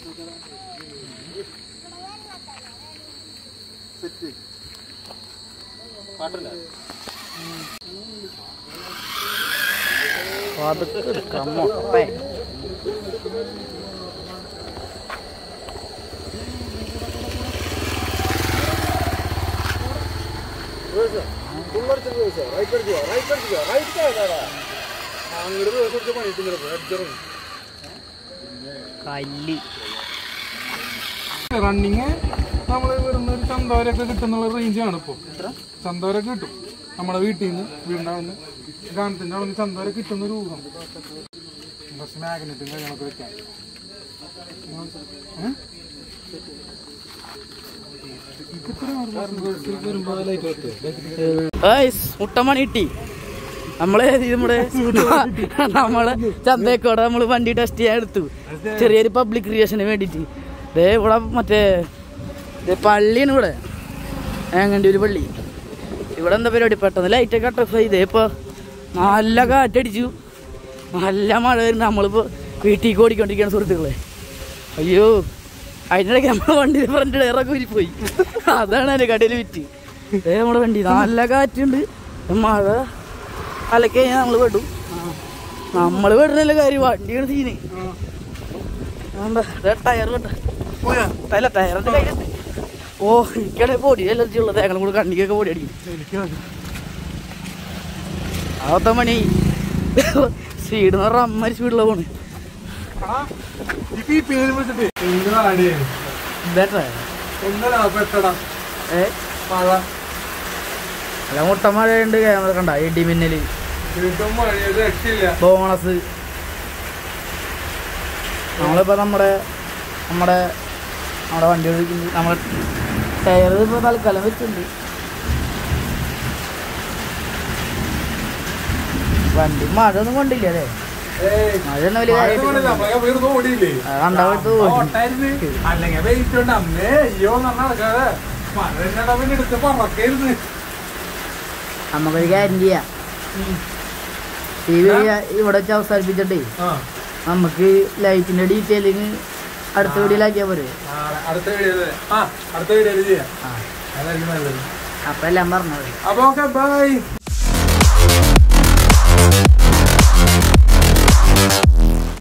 Running നമ്മള് വരുന്ന ഒരു ചന്തവരൊക്കെ കിട്ടുന്നുള്ള റേഞ്ചാണ് ഇപ്പൊ. ചന്തവരൊക്കെ കിട്ടും നമ്മുടെ വീട്ടിൽ നിന്ന്, വീടിന്റെ അവിടെ നിന്ന്, ഗാനത്തിന്റെ അവിടെ നിന്ന് ചന്തവരൊക്കെ കിട്ടുന്ന ഒരു ഊഹം. കുറച്ച് മാഗ്നറ്റും കാര്യങ്ങളൊക്കെ വെക്കാൻ. മുട്ടമണി കിട്ടി. നമ്മള് നമ്മളെ ചന്തേക്കോടെ നമ്മള് വണ്ടി ടെസ്റ്റ് ചെയ്യാൻ എടുത്തു, ചെറിയൊരു പബ്ലിക് ക്രിയേഷന് വേണ്ടിട്ട്. ഇതേ ഇവിടെ മറ്റേ പള്ളിയാണ് ഇവിടെ, ഏങ്ങണ്ടി ഒരു പള്ളി. ഇവിടെ എന്താ പരിപാടി, പെട്ടെന്ന് ലൈറ്റൊക്കെ കട്ട് ഓഫ് ചെയ്തേ. ഇപ്പൊ നല്ല കാറ്റടിച്ചു, നല്ല മഴ വരുന്നു. നമ്മളിപ്പോ വീട്ടിലേക്ക് ഓടിക്കൊണ്ടിരിക്കുകയാണ് സുഹൃത്തുക്കളെ. അയ്യോ, അതിനിടയ്ക്ക് നമ്മളെ വണ്ടി ഫ്രണ്ട് ടയറൊക്കെ ഉരിപ്പോയി. അതാണ് എൻ്റെ കടയിൽ വിറ്റ്. അതേ നമ്മുടെ വണ്ടി നല്ല കാറ്റുണ്ട്, മഴ അലക്കി കഴിഞ്ഞാൽ നമ്മൾ പെടും. നമ്മൾ പെടുന്നല്ല കാര്യം, വണ്ടിയാണ് സീന്. ടയർ കേട്ടോ, അല്ല ടയറിന്റെ കയ്യിലുണ്ട്. ഓ, എനിക്കാണെങ്കിൽ പൊടി അലർജി ഉള്ളത്, ഞങ്ങളും കൂടെ കണ്ണിക്കൊക്കെ പൊടി അടിക്കും. 60 മണി സ്പീഡ് എന്ന് പറഞ്ഞാൽ അമ്മ സ്പീഡിലുള്ള പോണ്. അല്ല മുട്ട മഴയുണ്ട്, ക്യാമറ കണ്ട ഇടിമിന്നല്, ബോണസ്. നമ്മളിപ്പോ നമ്മുടെ വണ്ടി ഓടിക്കുന്നത്, നമ്മളെ ടയർ ഇപ്പൊ തൽക്കാലം വെച്ചിട്ടുണ്ട്. വണ്ടി മഴ ഒന്നും കൊണ്ടില്ല അല്ലേ, മഴ ഒന്നും വലിയ നമുക്കൊരു കാര്യം ചെയ്യാം. ഇവിടെ വെച്ച് അവസാനിപ്പിച്ചിട്ടേ നമുക്ക് ലൈറ്റിന്റെ ഡീറ്റെയിലിങ് അടുത്ത വീഡിയോയിലാക്കിയാ പോരെ. അപ്പൊ എല്ലാം പറഞ്ഞത്.